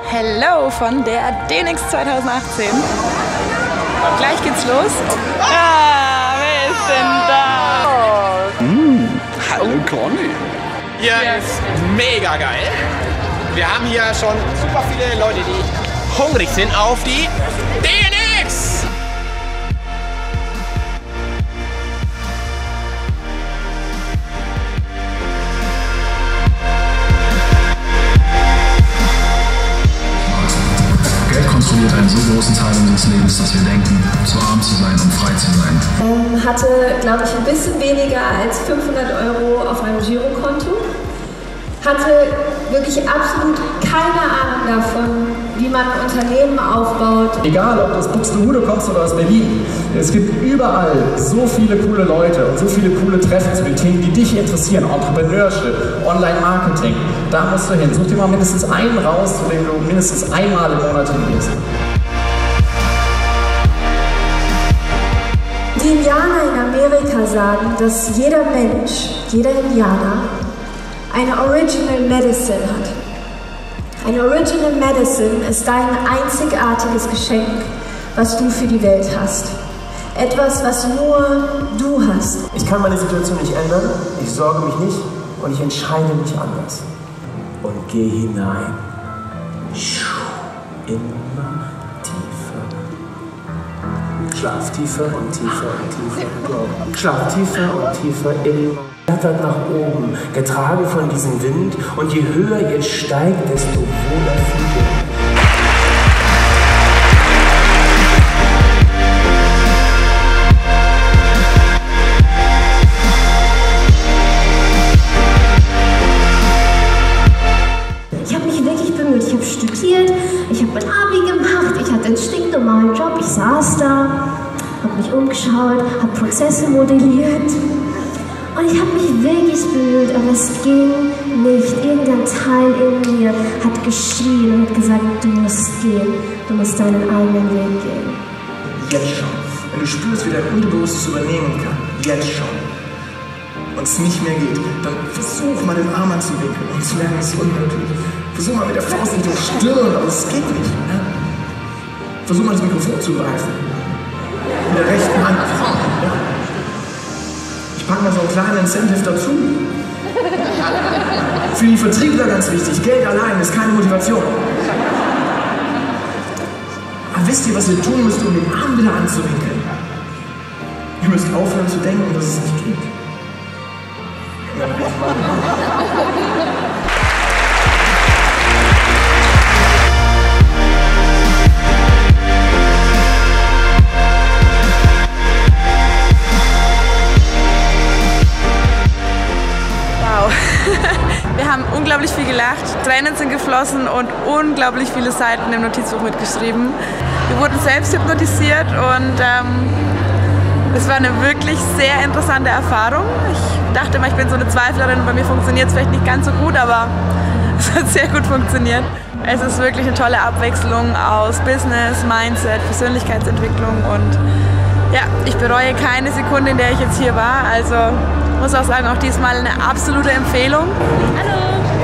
Hello von der DNX 2018. Gleich geht's los. Ah, wer ist denn da? Hallo Conny. Hier ist mega geil. Wir haben hier schon super viele Leute, die hungrig sind auf die DNX. Kontrolliert einen so großen Teil unseres Lebens, dass wir denken, zu arm zu sein, um frei zu sein. Hatte, glaube ich, ein bisschen weniger als 500 € auf meinem Girokonto. Hatte wirklich absolut keine Ahnung davon, wie man ein Unternehmen aufbaut. Egal, ob du aus Buxtehude kommst oder aus Berlin, es gibt überall so viele coole Leute und so viele coole Treffen zu den Themen, die dich interessieren. Entrepreneurship, Online-Marketing, da musst du hin. Such dir mal mindestens einen raus, zu dem du mindestens einmal im Monat hingehst. Die Indianer in Amerika sagen, dass jeder Mensch, jeder Indianer, eine Original Medicine hat. Eine Original Medicine ist dein einzigartiges Geschenk, was du für die Welt hast. Etwas, was nur du hast. Ich kann meine Situation nicht ändern, ich sorge mich nicht und ich entscheide mich anders. Und gehe hinein. Immer tiefer. Schlaf tiefer und tiefer und tiefer. Schlaf tiefer und tiefer immer. Flattert nach oben, getragen von diesem Wind, und je höher ihr steigt, desto wohler fühlt ihr. Ich habe mich wirklich bemüht. Ich habe studiert, ich habe mein Abi gemacht, ich hatte einen stinknormalen Job, ich saß da, habe mich umgeschaut, habe Prozesse modelliert. Und ich habe mich wirklich bemüht, aber es ging nicht. Irgendein Teil in mir hat geschrien und hat gesagt, du musst gehen, du musst deinen eigenen Weg gehen. Jetzt schon. Wenn du spürst, wie dein Unterbewusstes übernehmen kann, jetzt schon, und es nicht mehr geht, dann versuch mal den Arm anzuwinkeln und zu lernen, es ist unmöglich. Versuch mal mit der Faust in die Stirn, aber es geht nicht. Ja? Versuch mal das Mikrofon zu greifen. Mit der rechten Hand nach vorne. Ja? Packen wir so einen kleinen Incentive dazu. Für die Vertriebler ganz wichtig, Geld allein ist keine Motivation. Aber wisst ihr, was ihr tun müsst, um den Arm wieder anzuwinkeln? Ihr müsst aufhören zu denken, dass es nicht geht. Wir haben unglaublich viel gelacht, Tränen sind geflossen und unglaublich viele Seiten im Notizbuch mitgeschrieben. Wir wurden selbst hypnotisiert und es war eine wirklich sehr interessante Erfahrung. Ich dachte immer, ich bin so eine Zweiflerin, bei mir funktioniert es vielleicht nicht ganz so gut, aber es hat sehr gut funktioniert. Es ist wirklich eine tolle Abwechslung aus Business, Mindset, Persönlichkeitsentwicklung und ja, ich bereue keine Sekunde, in der ich jetzt hier war. Also muss auch sagen, auch diesmal eine absolute Empfehlung. Hallo!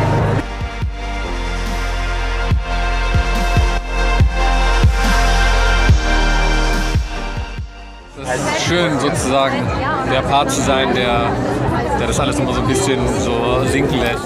Es ist schön, sozusagen der Part zu sein, der das alles immer so ein bisschen so sinken lässt.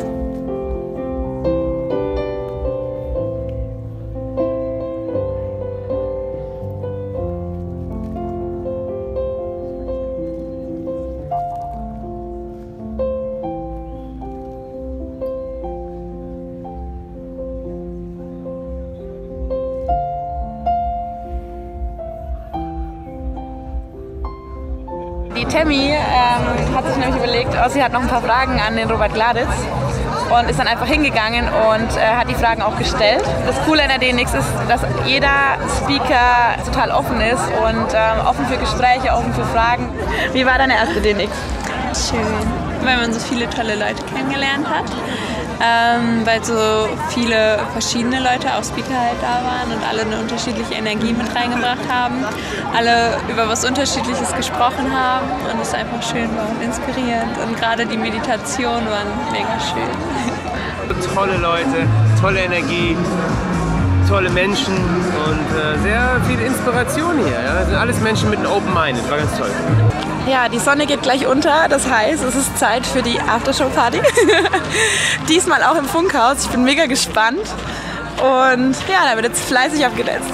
Die Tammy hat sich nämlich überlegt, sie hat noch ein paar Fragen an den Robert Gladitz und ist dann einfach hingegangen und hat die Fragen auch gestellt. Das Coole an der DNX ist, dass jeder Speaker total offen ist und offen für Gespräche, offen für Fragen. Wie war deine erste DNX? Schön, weil man so viele tolle Leute kennengelernt hat. Weil so viele verschiedene Leute, auch Speaker halt da waren und alle eine unterschiedliche Energie mit reingebracht haben, alle über was Unterschiedliches gesprochen haben und es einfach schön war und inspirierend und gerade die Meditation waren mega schön. Tolle Leute, tolle Energie, tolle Menschen und sehr viel Inspiration hier. Ja? Das sind alles Menschen mit einem Open Mind. Das war ganz toll. Ja, die Sonne geht gleich unter, das heißt, es ist Zeit für die Aftershow-Party. Diesmal auch im Funkhaus. Ich bin mega gespannt und ja, da wird jetzt fleißig abgedanzt.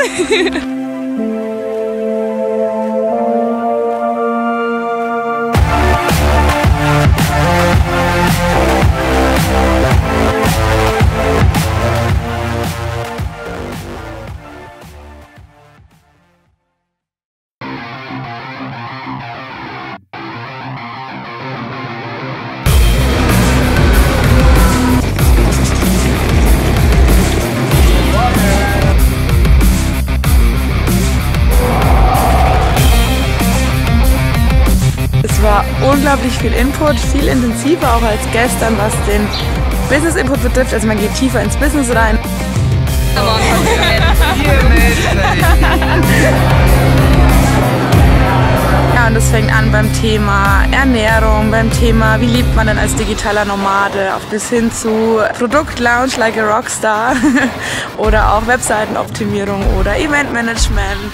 War unglaublich viel Input, viel intensiver auch als gestern, was den Business-Input betrifft. Also man geht tiefer ins Business rein. Ja, und das fängt an beim Thema Ernährung, beim Thema, wie lebt man denn als digitaler Nomade, auf bis hin zu Produkt-Launch like a Rockstar oder auch Webseitenoptimierung oder Eventmanagement.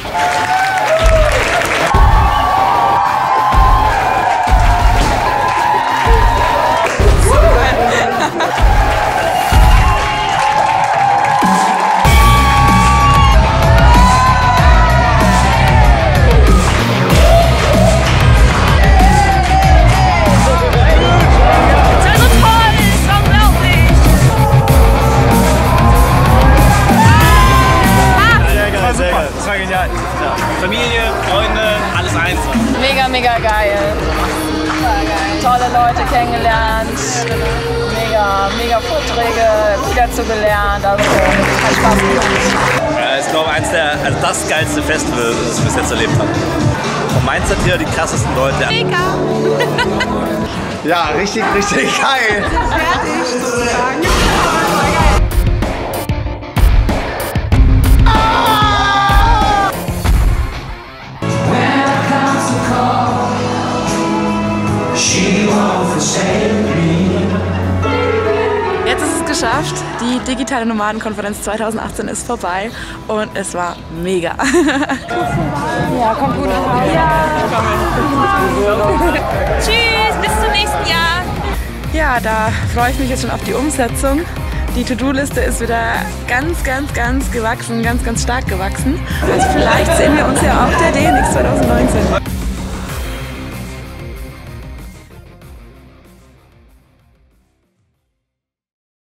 Familie, Freunde, alles eins. Mega, mega geil. Tolle Leute kennengelernt. Mega Vorträge wieder zugelernt. Also hat Spaß gemacht. Ja, ist glaube ich das geilste Festival, das ich bis jetzt erlebt habe. Vom Mindset hier die krassesten Leute. Mega. Ja, richtig geil. Fertig sozusagen. Jetzt ist es geschafft. Die digitale Nomadenkonferenz 2018 ist vorbei und es war mega. Ja, kommt gut nach Hause. Ja. Tschüss, bis zum nächsten Jahr. Ja, da freue ich mich jetzt schon auf die Umsetzung. Die To-Do-Liste ist wieder ganz gewachsen, ganz stark gewachsen. Also vielleicht sehen wir uns ja auf der DNX 2019.